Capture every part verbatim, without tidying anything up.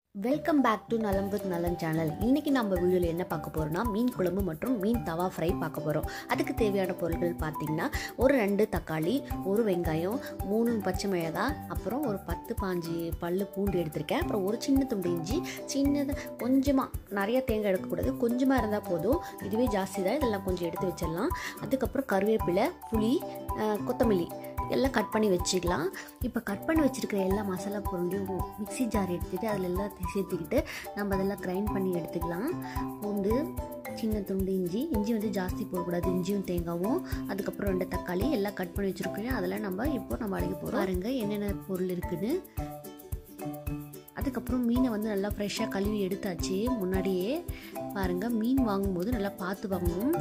Welcome back to Nalam with Nalan channel. இன்றைக்கி நம்ம வீடியோவில் என்ன பார்க்க போகிறோம்னா மீன் குழம்பு மற்றும் மீன் தவா ஃப்ரை பார்க்க போகிறோம். அதுக்கு தேவையான பொருட்கள் பார்த்திங்கன்னா ஒரு ரெண்டு தக்காளி, ஒரு வெங்காயம், மூணு பச்சை மிளகாய், அப்புறம் ஒரு பத்து பாஞ்சு பல்லு பூண்டு எடுத்திருக்கேன். அப்புறம் ஒரு சின்ன துண்டு இஞ்சி, சின்னது கொஞ்சமாக, நிறைய தேங்காய் எடுக்கக்கூடாது, கொஞ்சமாக இருந்தால் போதும். இதுவே ஜாஸ்தி தான், இதெல்லாம் கொஞ்சம் எடுத்து வச்சிடலாம். அதுக்கப்புறம் கருவேப்பிலை, புளி, கொத்தமல்லி எல்லாம் கட் பண்ணி வச்சுக்கலாம். இப்போ கட் பண்ணி வச்சுருக்கிற எல்லா மசாலா பொருளையும் மிக்ஸி ஜார் எடுத்துகிட்டு அதில் எல்லாம் சேர்த்துக்கிட்டு நம்ம அதெல்லாம் கிரைண்ட் பண்ணி எடுத்துக்கலாம். பூண்டு, சின்ன துண்டு இஞ்சி, இஞ்சி வந்து ஜாஸ்தி போடக்கூடாது, இஞ்சியும் தேங்காயும். அதுக்கப்புறம் ரெண்டு தக்காளி எல்லாம் கட் பண்ணி வச்சுருக்கோம். அதெல்லாம் நம்ம இப்போ நம்ம அடிக்க போகிறோம். பாருங்க என்னென்ன பொருள் இருக்குன்னு. அதுக்கப்புறம் மீனை வந்து நல்லா ஃப்ரெஷ்ஷாக கழுவி எடுத்தாச்சு. முன்னாடியே பாருங்கள், மீன் வாங்கும்போது நல்லா பார்த்து வாங்கணும்.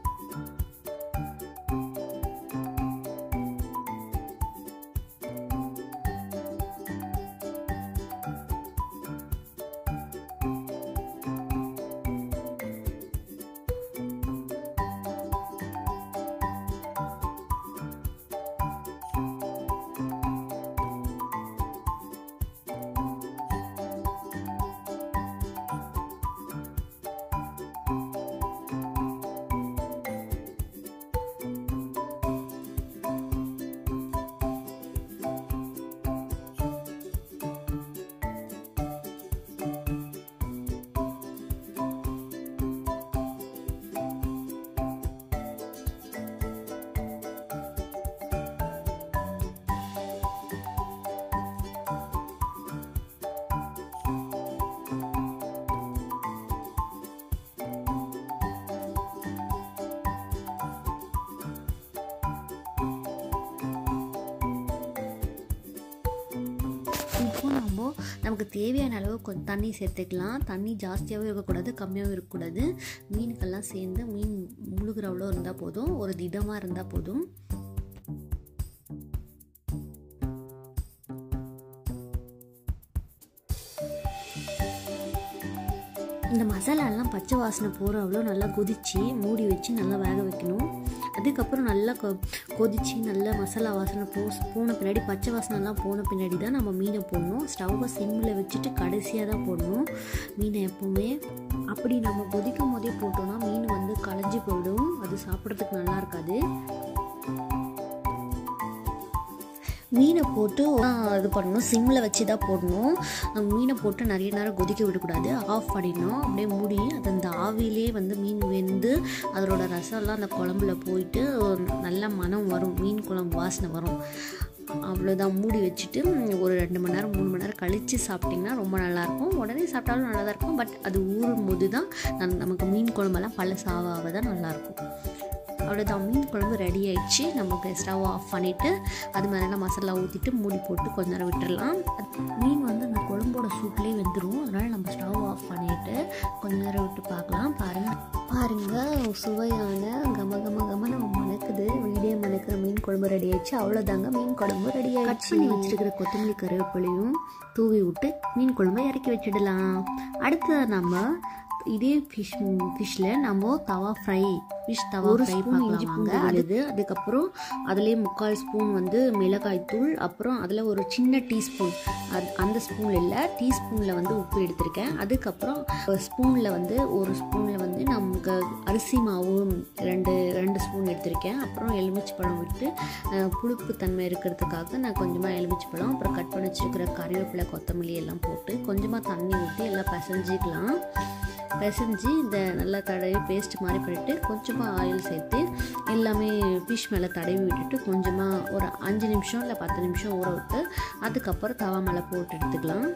இப்போ நம்ம நமக்கு தேவையான அளவு கொஞ்சம் தண்ணி சேர்த்துக்கலாம். தண்ணி ஜாஸ்தியாகவும் இருக்கக்கூடாது, கம்மியாகவும் இருக்கக்கூடாது. மீனுக்கெல்லாம் சேர்ந்து மீன் முழுகிற அவ்வளோ இருந்தால் போதும், ஒரு திடமாக இருந்தால் போதும். இந்த மசாலாலாம் பச்சை வாசனை போகிற அவ்வளோ நல்லா கொதித்து மூடி வச்சு நல்லா வேக வைக்கணும். அதுக்கப்புறம் நல்லா கொ கொதித்து நல்லா மசாலா வாசனை போ போன பின்னாடி, பச்சை வாசனைலாம் போன பின்னாடி தான் நம்ம மீனை போடணும். ஸ்டவ்வை சிம்மில் வச்சுட்டு கடைசியாக தான் போடணும் மீனை எப்போவுமே. அப்படி நம்ம கொதிக்கும் போதே போட்டோம்னா மீன் வந்து களைஞ்சி போயிடும், அது சாப்பிட்றதுக்கு நல்லா இருக்காது. மீனை போட்டு இது பண்ணணும், சிம்மில் வச்சு தான் போடணும். மீனை போட்டு நிறைய நேரம் கொதிக்க விடக்கூடாது, ஆஃப் பண்ணிடணும். அப்படியே மூடி அது அந்த ஆவிலே வந்து மீன் வெந்து அதோட ரசம்லாம் அந்த குழம்புல போயிட்டு நல்ல மனம் வரும், மீன் குழம்பு வாசனை வரும். அவ்வளோதான், மூடி வச்சுட்டு ஒரு ரெண்டு மணி நேரம் மூணு மணி நேரம் கழித்து சாப்பிட்டிங்கன்னா ரொம்ப நல்லாயிருக்கும். உடனே சாப்பிட்டாலும் நல்லா தான் இருக்கும், பட் அது ஊறும் போது தான் நமக்கு மீன் குழம்பெல்லாம் பல சாவாக தான் நல்லாயிருக்கும். அவ்வளோதான், மீன் குழம்பு ரெடி ஆயிடுச்சு. நமக்கு ஸ்டவ் ஆஃப் பண்ணிவிட்டு அது மேலே மசாலா ஊற்றிட்டு மூடி போட்டு கொஞ்ச நேரம் விட்டுடலாம். மீன் வந்து அந்த குழம்போட சூட்லேயே வெந்துடும். அதனால் நம்ம ஸ்டவ் ஆஃப் பண்ணிவிட்டு கொஞ்ச நேரம் விட்டு பார்க்கலாம். பாருங்கள் பாருங்கள் சுவையான கம கம கம நம்ம மணக்குது, வீடியோ மணக்கிற மீன் குழம்பு ரெடி ஆயிடுச்சு. அவ்வளோதாங்க, மீன் குழம்பு ரெடி ஆகிடுச்சு. கட் பண்ணி வச்சுருக்கிற கொத்தமல்லி கருவேப்பிலையும் தூவி விட்டு மீன் குழம்பை இறக்கி வச்சிடலாம். அடுத்து நம்ம இதே ஃபிஷ் ஃபிஷ்ஷில் நம்ம tawa fry, fish tawa fry பார்க்கலாமாங்க. அது அதுக்கப்புறம் அதுலேயே முக்கால் ஸ்பூன் வந்து மிளகாய் தூள், அப்புறம் அதில் ஒரு சின்ன டீஸ்பூன், அது அந்த ஸ்பூனில் இல்லை டீஸ்பூனில் வந்து உப்பு எடுத்திருக்கேன். அதுக்கப்புறம் ஸ்பூனில் வந்து ஒரு ஸ்பூனில் வந்து நமக்கு அரிசி மாவு ரெண்டு ரெண்டு ஸ்பூன் எடுத்திருக்கேன். அப்புறம் எலுமிச்சை பழம் விட்டு புளிப்பு தன்மை இருக்கிறதுக்காக நான் கொஞ்சமாக எலுமிச்சை பழம், அப்புறம் கட் பண்ணி வச்சுருக்கிற கறிவேப்பிலை, கொத்தமல்லி எல்லாம் போட்டு கொஞ்சமாக தண்ணி ஊற்றி எல்லாம் பிசைஞ்சிக்கலாம். பிசைஞ்சு இந்த நல்லா தடவி பேஸ்ட் மாதிரி பண்ணிவிட்டு கொஞ்சமாக ஆயில் சேர்த்து எல்லாமே ஃபிஷ் மேலே தடவி விட்டுட்டு கொஞ்சமாக ஒரு அஞ்சு நிமிஷம் இல்லை பத்து நிமிஷம் ஊற விட்டு அதுக்கப்புறம் தவா மேலே போட்டு எடுத்துக்கலாம்.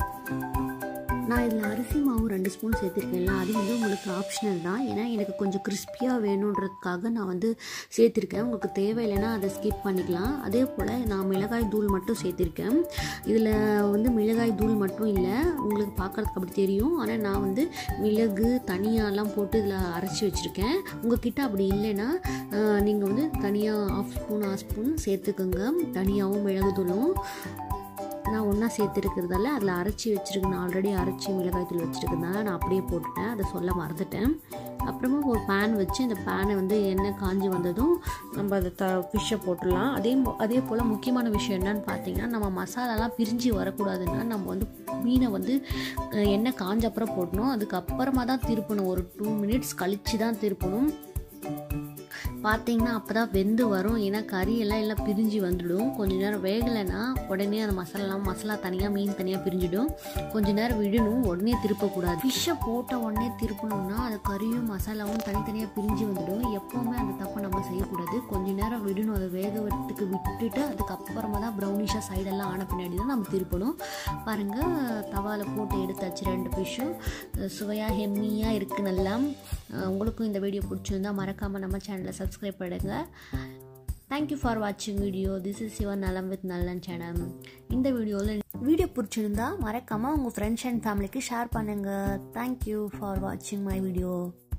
நான் இதில் அரிசி மாவு ரெண்டு ஸ்பூன் சேர்த்துருக்கேன்ல, அது வந்து உங்களுக்கு ஆப்ஷனல் தான். ஏன்னா எனக்கு கொஞ்சம் கிறிஸ்பியாக வேணுன்றதுக்காக நான் வந்து சேர்த்துருக்கேன். உங்களுக்கு தேவையில்லைன்னா அதை ஸ்கிப் பண்ணிக்கலாம். அதே போல் நான் மிளகாய் தூள் மட்டும் சேர்த்துருக்கேன். இதில் வந்து மிளகாய் தூள் மட்டும் இல்லை, உங்களுக்கு பார்க்குறதுக்கு அப்படி தெரியும், ஆனால் நான் வந்து மிளகு தனியாலாம் போட்டு இதில் அரைச்சி வச்சுருக்கேன். உங்கள்கிட்ட அப்படி இல்லைன்னா நீங்கள் வந்து தனியாக ஆஃப் ஸ்பூன் ஆஃப் ஸ்பூன் சேர்த்துக்கோங்க, தனியாகவும் மிளகு தூளும். நான் ஒன்றா சேர்த்துருக்கிறதால அதில் அரைச்சி வச்சுருக்கேன், நான் ஆல்ரெடி அரைச்சி மிளகாய்த்தூள் வச்சுருக்கிறதுனால நான் அப்படியே போட்டுட்டேன், அதை சொல்ல மறந்துட்டேன். அப்புறமா ஒரு பேன் வச்சு இந்த பேனை வந்து எண்ணெய் காஞ்சி வந்ததும் நம்ம அதை த ஃபிஷ்ஷை போட்டுடலாம். அதே அதே போல் முக்கியமான விஷயம் என்னன்னு பார்த்தீங்கன்னா, நம்ம மசாலாலாம் பிரிஞ்சு வரக்கூடாதுன்னா நம்ம வந்து மீனை வந்து எண்ணெய் காஞ்ச அப்புறம் போடணும், அதுக்கப்புறமா தான் திருப்பணும், ஒரு டூ மினிட்ஸ் கழித்து தான் திருப்பணும். பார்த்தீங்கன்னா அப்போ தான் வெந்து வரும், ஏன்னா கறியெல்லாம் எல்லாம் பிரிஞ்சு வந்துடும். கொஞ்சம் நேரம் வேகலைன்னா உடனே அந்த மசாலாலாம் மசாலா தனியாக மீன் தனியாக பிரிஞ்சிடும். கொஞ்சம் நேரம் விடணும், உடனே திருப்பக்கூடாது. ஃபிஷ்ஷை போட்ட உடனே திருப்பணும்னா அது கறியும் மசாலாவும் தனித்தனியாக பிரிஞ்சு வந்துடும். எப்போவுமே அந்த தப்பை நம்ம செய்யக்கூடாது, கொஞ்சம் நேரம் விடணும், அதை வேக வரத்துக்கு விட்டுட்டு அதுக்கப்புறமா தான் ப்ரௌனிஷாக சைடெல்லாம் ஆன பின்னாடி தான் நம்ம திருப்பணும். பாருங்கள், தவாவில் போட்டு எடுத்தாச்சு ரெண்டு ஃபிஷ்ஷும், சுவையாக ஹெம்மியாக இருக்குது நல்லா. உங்களுக்கும் இந்த வீடியோ பிடிச்சிருந்தால் மறக்காமல் நம்ம சேனலை சப்ஸ்கிரைப் பண்ணுங்க. தேங்க்யூ ஃபார் வாட்சிங் video. This is your Nalam with Nallan channel. இந்த வீடியோவில் வீடியோ பிடிச்சிருந்தா மறக்காமல் உங்கள் ஃப்ரெண்ட்ஸ் அண்ட் ஃபேமிலிக்கு ஷேர் பண்ணுங்கள். தேங்க்யூ ஃபார் வாட்சிங் மை வீடியோ.